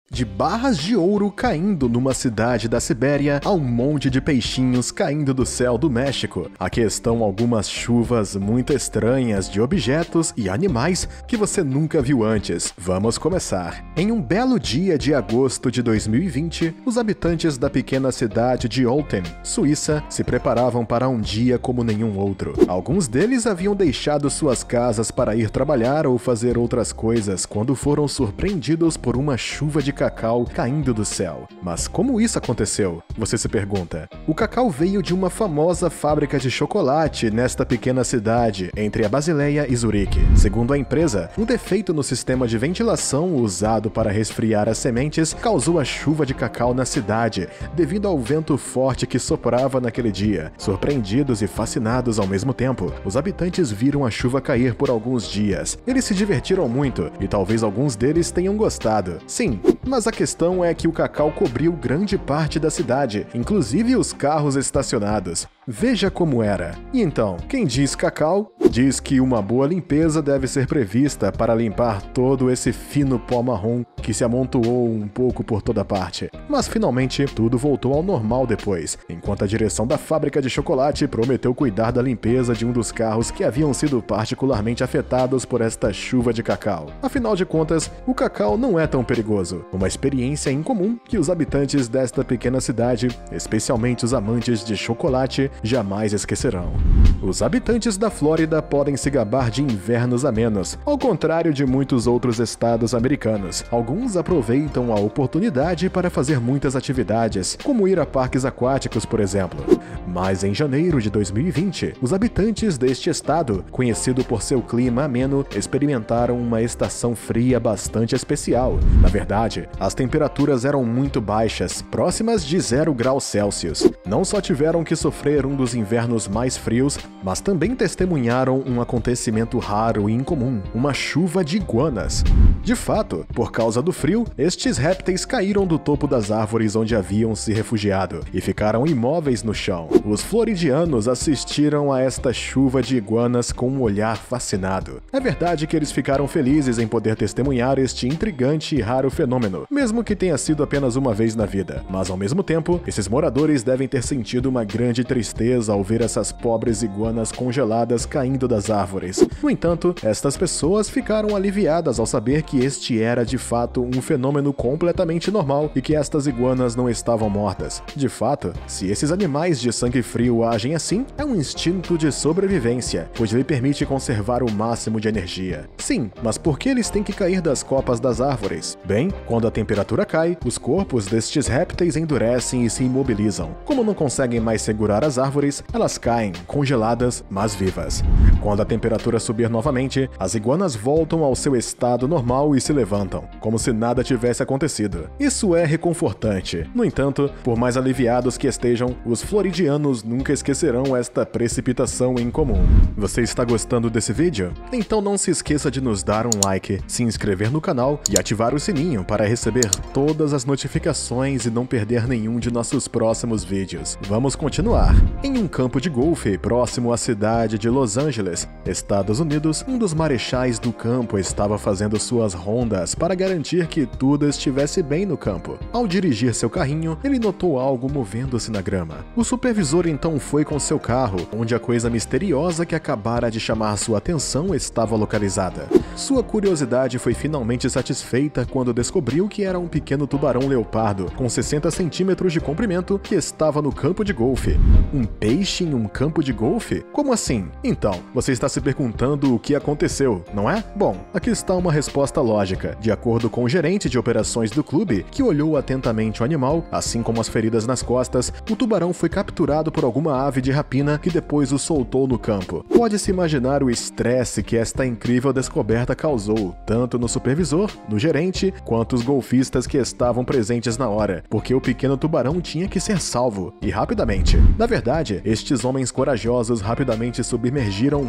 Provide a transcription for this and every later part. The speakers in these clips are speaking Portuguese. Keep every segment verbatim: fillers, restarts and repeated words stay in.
De barras de ouro caindo numa cidade da Sibéria a um monte de peixinhos caindo do céu do México. Aqui estão algumas chuvas muito estranhas de objetos e animais que você nunca viu antes. Vamos começar. Em um belo dia de agosto de dois mil e vinte, os habitantes da pequena cidade de Olten, Suíça, se preparavam para um dia como nenhum outro. Alguns deles haviam deixado suas casas para ir trabalhar ou fazer outras coisas quando foram surpreendidos por uma chuva de cacau caindo do céu. Mas como isso aconteceu? Você se pergunta. O cacau veio de uma famosa fábrica de chocolate nesta pequena cidade, entre a Basileia e Zurique. Segundo a empresa, um defeito no sistema de ventilação usado para resfriar as sementes causou a chuva de cacau na cidade, devido ao vento forte que soprava naquele dia. Surpreendidos e fascinados ao mesmo tempo, os habitantes viram a chuva cair por alguns dias. Eles se divertiram muito e talvez alguns deles tenham gostado. Sim, mas a questão é que o cacau cobriu grande parte da cidade, inclusive os carros estacionados. Veja como era. E então, quem diz cacau, diz que uma boa limpeza deve ser prevista para limpar todo esse fino pó marrom que se amontoou um pouco por toda parte. Mas finalmente, tudo voltou ao normal depois, enquanto a direção da fábrica de chocolate prometeu cuidar da limpeza de um dos carros que haviam sido particularmente afetados por esta chuva de cacau. Afinal de contas, o cacau não é tão perigoso. Uma experiência incomum que os habitantes desta pequena cidade, especialmente os amantes de chocolate, jamais esquecerão. Os habitantes da Flórida podem se gabar de invernos amenos, ao contrário de muitos outros estados americanos. Alguns aproveitam a oportunidade para fazer muitas atividades, como ir a parques aquáticos, por exemplo. Mas em janeiro de dois mil e vinte, os habitantes deste estado, conhecido por seu clima ameno, experimentaram uma estação fria bastante especial. Na verdade, as temperaturas eram muito baixas, próximas de zero graus Celsius. Não só tiveram que sofrer um dos invernos mais frios, mas também testemunharam um acontecimento raro e incomum, uma chuva de iguanas. De fato, por causa do frio, estes répteis caíram do topo das árvores onde haviam se refugiado e ficaram imóveis no chão. Os floridianos assistiram a esta chuva de iguanas com um olhar fascinado. É verdade que eles ficaram felizes em poder testemunhar este intrigante e raro fenômeno, mesmo que tenha sido apenas uma vez na vida. Mas ao mesmo tempo, esses moradores devem ter sentido uma grande tristeza ao ver essas pobres iguanas congeladas caindo das árvores. No entanto, estas pessoas ficaram aliviadas ao saber que este era de fato um fenômeno completamente normal e que estas iguanas não estavam mortas. De fato, se esses animais de sangue frio agem assim, é um instinto de sobrevivência, pois lhe permite conservar o máximo de energia. Sim, mas por que eles têm que cair das copas das árvores? Bem, quando a temperatura cai, os corpos destes répteis endurecem e se imobilizam. Como não conseguem mais segurar as árvores, elas caem, congeladas, mas vivas. Quando a temperatura subir novamente, as iguanas voltam ao seu estado normal e se levantam, como se nada tivesse acontecido. Isso é reconfortante. No entanto, por mais aliviados que estejam, os floridianos nunca esquecerão esta precipitação incomum. Você está gostando desse vídeo? Então não se esqueça de nos dar um like, se inscrever no canal e ativar o sininho para receber todas as notificações e não perder nenhum de nossos próximos vídeos. Vamos continuar. Em um campo de golfe próximo à cidade de Los Angeles, Estados Unidos, um dos marechais do campo estava fazendo suas rondas para garantir que tudo estivesse bem no campo. Ao dirigir seu carrinho, ele notou algo movendo-se na grama. O supervisor então foi com seu carro, onde a coisa misteriosa que acabara de chamar sua atenção estava localizada. Sua curiosidade foi finalmente satisfeita quando descobriu que era um pequeno tubarão-leopardo com sessenta centímetros de comprimento que estava no campo de golfe. Um peixe em um campo de golfe? Como assim? Então, você está se perguntando o que aconteceu, não é? Bom, aqui está uma resposta lógica. De acordo com o gerente de operações do clube, que olhou atentamente o animal, assim como as feridas nas costas, o tubarão foi capturado por alguma ave de rapina que depois o soltou no campo. Pode-se imaginar o estresse que esta incrível descoberta causou, tanto no supervisor, no gerente, quanto os golfistas que estavam presentes na hora, porque o pequeno tubarão tinha que ser salvo, e rapidamente. Na verdade, estes homens corajosos rapidamente submergiram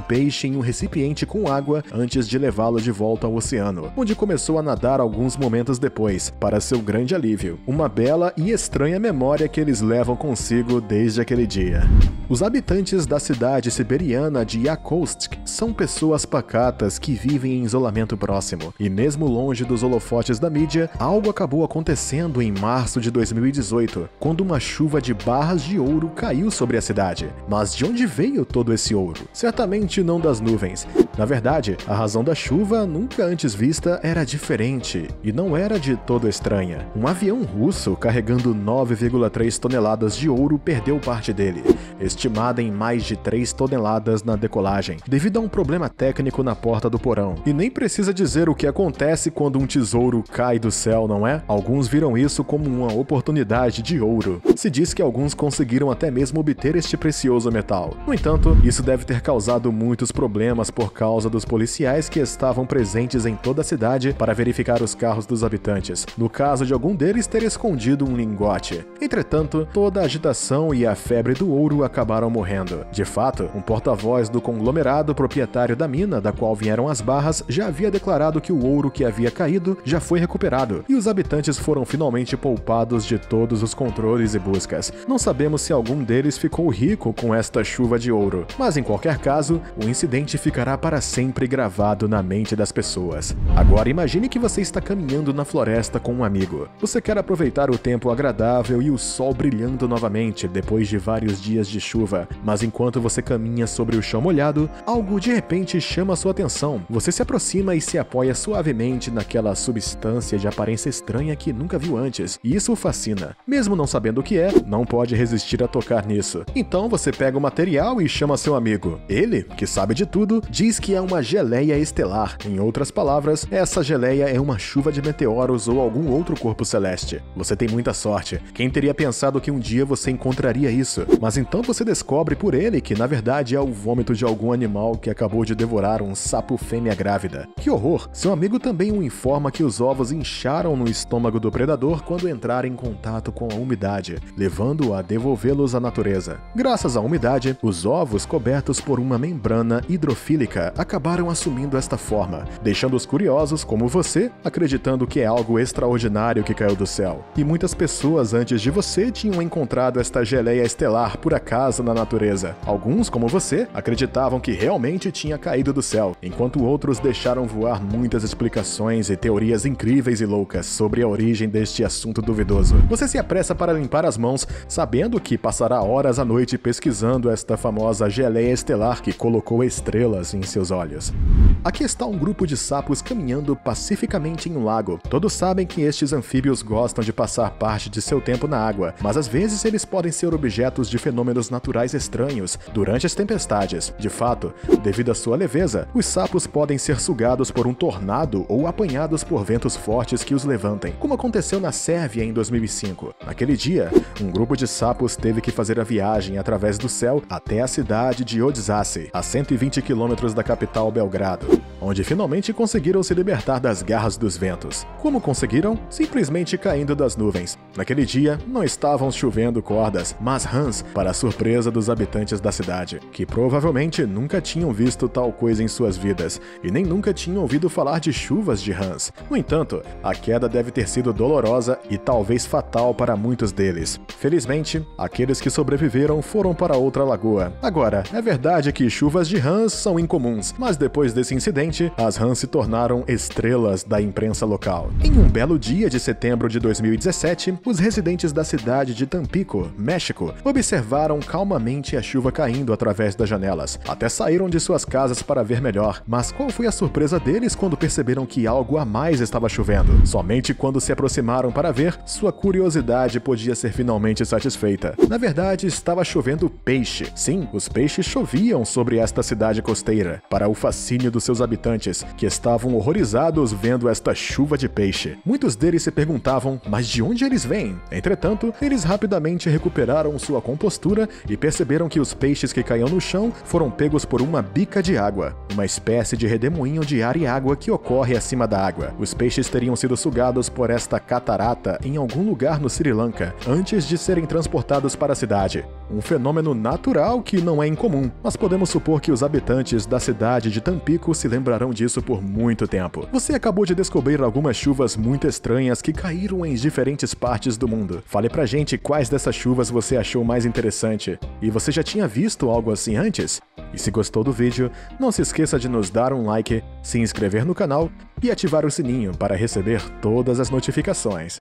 peixe em um recipiente com água antes de levá-lo de volta ao oceano, onde começou a nadar alguns momentos depois, para seu grande alívio. Uma bela e estranha memória que eles levam consigo desde aquele dia. Os habitantes da cidade siberiana de Yakutsk são pessoas pacatas que vivem em isolamento próximo, e mesmo longe dos holofotes da mídia, algo acabou acontecendo em março de dois mil e dezoito, quando uma chuva de barras de ouro caiu sobre a cidade. Mas de onde veio todo esse ouro? Certamente não das nuvens. Na verdade, a razão da chuva, nunca antes vista, era diferente, e não era de todo estranha. Um avião russo carregando nove vírgula três toneladas de ouro perdeu parte dele, estimada em mais de três toneladas na decolagem, devido a um problema técnico na porta do porão. E nem precisa dizer o que acontece quando um tesouro cai do céu, não é? Alguns viram isso como uma oportunidade de ouro. Se diz que alguns conseguiram até mesmo obter este precioso metal. No entanto, isso deve ter causado muitos problemas por causa dos policiais que estavam presentes em toda a cidade para verificar os carros dos habitantes, no caso de algum deles ter escondido um lingote. Entretanto, toda a agitação e a febre do ouro acabaram morrendo. De fato, um porta-voz do conglomerado proprietário da mina da qual vieram as barras já havia declarado que o ouro que havia caído já foi recuperado, e os habitantes foram finalmente poupados de todos os controles e buscas. Não sabemos se algum deles ficou rico com esta chuva de ouro, mas em qualquer caso, o incidente ficará para sempre gravado na mente das pessoas. Agora imagine que você está caminhando na floresta com um amigo. Você quer aproveitar o tempo agradável e o sol brilhando novamente depois de vários dias de chuva, mas enquanto você caminha sobre o chão molhado, algo de repente chama sua atenção. Você se aproxima e se apoia suavemente naquela substância de aparência estranha que nunca viu antes, e isso o fascina. Mesmo não sabendo o que é, não pode resistir a tocar nisso. Então você pega o material e chama seu amigo. Ele, que sabe de tudo, diz que é uma geleia estelar. Em outras palavras, essa geleia é uma chuva de meteoros ou algum outro corpo celeste. Você tem muita sorte. Quem teria pensado que um dia você encontraria isso? Mas então você descobre por ele que na verdade é o vômito de algum animal que acabou de devorar um sapo fêmea grávida. Que horror! Seu amigo também o informa que os ovos incharam no estômago do predador quando entraram em contato com a umidade, levando-o a devolvê-los à natureza. Graças à umidade, os ovos cobertos por uma membrana hidrofílica acabaram assumindo esta forma, deixando os curiosos, como você, acreditando que é algo extraordinário que caiu do céu. E muitas pessoas antes de você tinham encontrado esta geleia estelar por acaso na natureza. Alguns, como você, acreditavam que realmente tinha caído do céu, enquanto outros deixaram voar muitas explicações e teorias incríveis e loucas sobre a origem deste assunto duvidoso. Você se apressa para limpar as mãos, sabendo que passará horas à noite pesquisando esta famosa geleia estelar que colocou estrelas em seus olhos. Aqui está um grupo de sapos caminhando pacificamente em um lago. Todos sabem que estes anfíbios gostam de passar parte de seu tempo na água, mas às vezes eles podem ser objetos de fenômenos naturais estranhos durante as tempestades. De fato, devido à sua leveza, os sapos podem ser sugados por um tornado ou apanhados por ventos fortes que os levantem, como aconteceu na Sérvia em dois mil e cinco. Naquele dia, um grupo de sapos teve que fazer a viagem através do céu até a cidade de Odzace, a cento e vinte quilômetros da capital Belgrado, onde finalmente conseguiram se libertar das garras dos ventos. Como conseguiram? Simplesmente caindo das nuvens. Naquele dia, não estavam chovendo cordas, mas rãs, para a surpresa dos habitantes da cidade, que provavelmente nunca tinham visto tal coisa em suas vidas, e nem nunca tinham ouvido falar de chuvas de rãs. No entanto, a queda deve ter sido dolorosa e talvez fatal para muitos deles. Felizmente, aqueles que sobreviveram foram para outra lagoa. Agora, é verdade que chuvas de rãs são incomuns, mas depois desse incidente, as rãs se tornaram estrelas da imprensa local. Em um belo dia de setembro de dois mil e dezessete, os residentes da cidade de Tampico, México, observaram calmamente a chuva caindo através das janelas. Até saíram de suas casas para ver melhor. Mas qual foi a surpresa deles quando perceberam que algo a mais estava chovendo? Somente quando se aproximaram para ver, sua curiosidade podia ser finalmente satisfeita. Na verdade, estava chovendo peixe. Sim, os peixes choviam sobre esta cidade costeira, para o fascínio dos seus habitantes, que estavam horrorizados vendo esta chuva de peixe. Muitos deles se perguntavam, mas de onde eles vêm? Entretanto, eles rapidamente recuperaram sua compostura e perceberam que os peixes que caíam no chão foram pegos por uma bica de água, uma espécie de redemoinho de ar e água que ocorre acima da água. Os peixes teriam sido sugados por esta catarata em algum lugar no Sri Lanka, antes de serem transportados para a cidade. um fenômeno natural que não é incomum, mas podemos supor que os habitantes da cidade de Tampico se lembrarão disso por muito tempo. Você acabou de descobrir algumas chuvas muito estranhas que caíram em diferentes partes do mundo. Fale pra gente quais dessas chuvas você achou mais interessante. E você já tinha visto algo assim antes? E se gostou do vídeo, não se esqueça de nos dar um like, se inscrever no canal e ativar o sininho para receber todas as notificações.